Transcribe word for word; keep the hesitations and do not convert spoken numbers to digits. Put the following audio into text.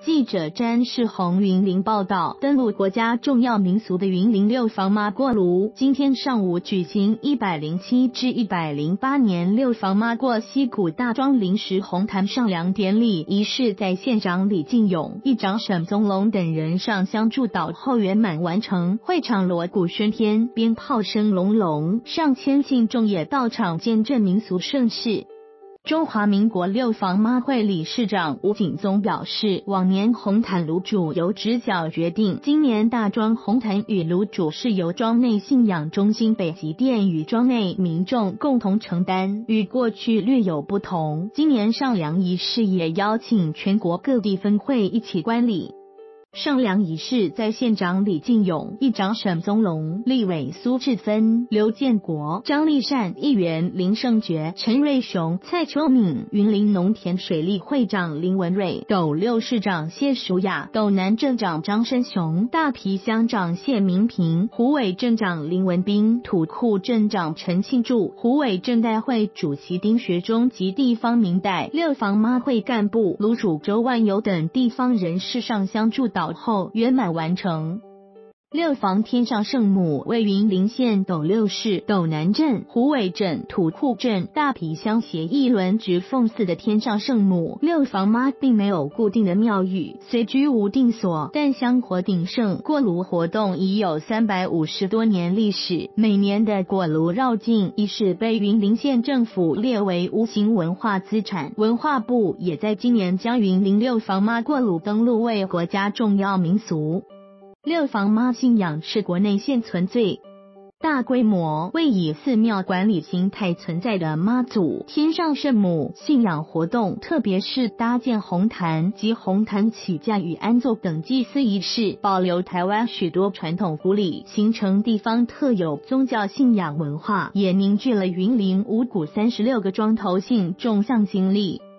记者詹世宏云林报道，登陆国家重要民俗的云林六房妈过炉，今天上午举行一百零七至一百零八年六房妈过溪谷大庄临时红坛上梁典礼仪式，在县长李进勇、议长沈宗龙等人上香祝祷后圆满完成。会场锣鼓喧天，鞭炮声隆隆，上千信众也到场见证民俗盛事。中华民国六房妈会理事长吴景宗表示，往年红坛炉主由直角决定，今年大庄红坛与炉主是由庄内信仰中心北极殿与庄内民众共同承担，与过去略有不同。今年上梁仪式也邀请全国各地分会一起观礼。上梁仪式在县长李进勇、议长沈宗龙、立委苏志芬、刘建国、张立善、议员林胜觉、陈瑞雄、蔡秋敏、云林农田水利会长林文瑞、斗六市长谢淑雅、斗南镇长张生雄、大皮乡长谢明平、虎尾镇长林文斌、土库镇长陈庆柱、虎尾镇代会主席丁学忠及地方民代、六房妈会干部、炉主周万友等地方人士上香祝祷后圆满完成。六房天上圣母为云林县斗六市斗南镇、虎尾镇、土库镇、大皮乡协议轮值奉祀的天上圣母。六房妈并没有固定的庙宇，虽居无定所，但香火鼎盛，过炉活动已有三百五十多年历史。每年的过炉绕境仪式被云林县政府列为无形文化资产，文化部也在今年将云林六房妈过炉登录为国家重要民俗。六房妈信仰是国内现存最大规模为以寺庙管理形态存在的妈祖天上圣母信仰活动，特别是搭建红坛及红坛起驾与安坐等祭祀仪式，保留台湾许多传统古礼，形成地方特有宗教信仰文化，也凝聚了云林五股三十六个庄头信众向心力。